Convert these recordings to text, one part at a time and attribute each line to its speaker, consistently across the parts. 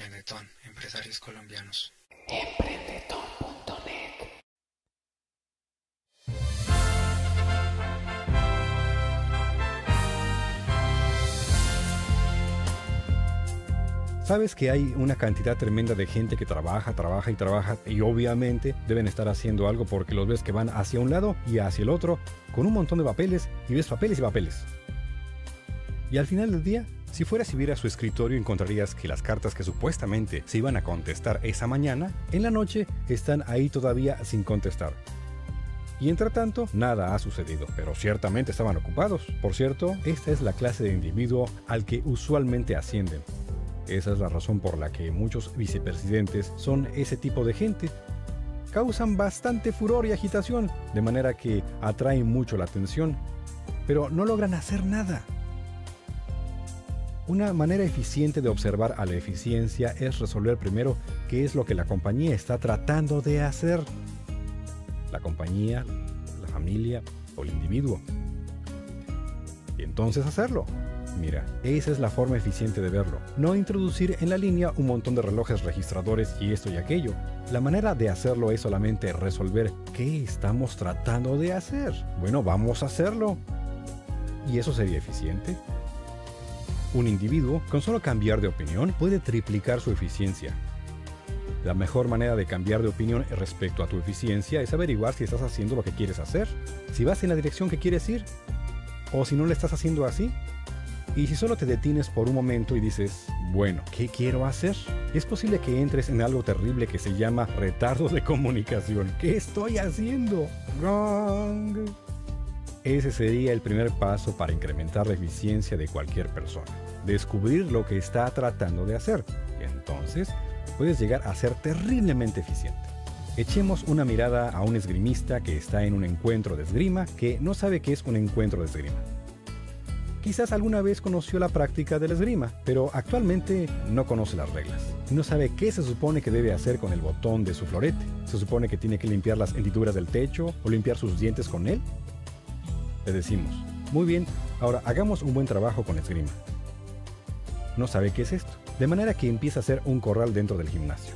Speaker 1: Emprendetón, empresarios colombianos.
Speaker 2: Emprendetón.net.
Speaker 3: Sabes que hay una cantidad tremenda de gente que trabaja y obviamente deben estar haciendo algo porque los ves que van hacia un lado y hacia el otro con un montón de papeles y ves papeles y papeles. Y al final del día, si fueras y vieras su escritorio, encontrarías que las cartas que supuestamente se iban a contestar esa mañana, en la noche están ahí todavía sin contestar. Y entre tanto, nada ha sucedido, pero ciertamente estaban ocupados. Por cierto, esta es la clase de individuo al que usualmente ascienden. Esa es la razón por la que muchos vicepresidentes son ese tipo de gente. Causan bastante furor y agitación, de manera que atraen mucho la atención, pero no logran hacer nada. Una manera eficiente de observar a la eficiencia es resolver primero qué es lo que la compañía está tratando de hacer. La compañía, la familia o el individuo. Y entonces hacerlo. Mira, esa es la forma eficiente de verlo. No introducir en la línea un montón de relojes registradores y esto y aquello. La manera de hacerlo es solamente resolver qué estamos tratando de hacer. Bueno, vamos a hacerlo. ¿Y eso sería eficiente? Un individuo, con solo cambiar de opinión, puede triplicar su eficiencia. La mejor manera de cambiar de opinión respecto a tu eficiencia es averiguar si estás haciendo lo que quieres hacer, si vas en la dirección que quieres ir, o si no lo estás haciendo así. Y si solo te detienes por un momento y dices, bueno, ¿qué quiero hacer? Es posible que entres en algo terrible que se llama retardo de comunicación. ¿Qué estoy haciendo? Wrong. Ese sería el primer paso para incrementar la eficiencia de cualquier persona. Descubrir lo que está tratando de hacer. Y entonces puedes llegar a ser terriblemente eficiente. Echemos una mirada a un esgrimista que está en un encuentro de esgrima que no sabe qué es un encuentro de esgrima. Quizás alguna vez conoció la práctica del esgrima, pero actualmente no conoce las reglas. No sabe qué se supone que debe hacer con el botón de su florete. ¿Se supone que tiene que limpiar las hendiduras del techo o limpiar sus dientes con él? Le decimos, muy bien, ahora hagamos un buen trabajo con esgrima. No sabe qué es esto, de manera que empieza a hacer un corral dentro del gimnasio.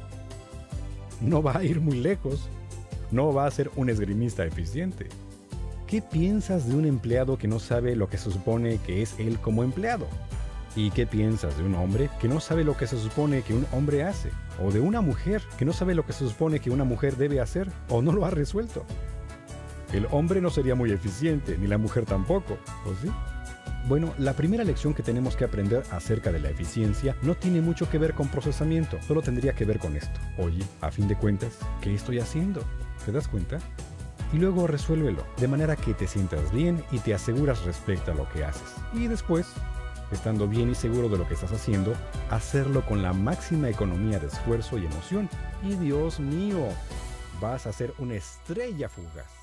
Speaker 3: No va a ir muy lejos, no va a ser un esgrimista eficiente. ¿Qué piensas de un empleado que no sabe lo que se supone que es él como empleado? ¿Y qué piensas de un hombre que no sabe lo que se supone que un hombre hace? ¿O de una mujer que no sabe lo que se supone que una mujer debe hacer o no lo ha resuelto? El hombre no sería muy eficiente, ni la mujer tampoco, ¿o sí? Bueno, la primera lección que tenemos que aprender acerca de la eficiencia no tiene mucho que ver con procesamiento, solo tendría que ver con esto. Oye, a fin de cuentas, ¿qué estoy haciendo? ¿Te das cuenta? Y luego resuélvelo, de manera que te sientas bien y te aseguras respecto a lo que haces. Y después, estando bien y seguro de lo que estás haciendo, hacerlo con la máxima economía de esfuerzo y emoción. Y Dios mío, vas a ser una estrella fugaz.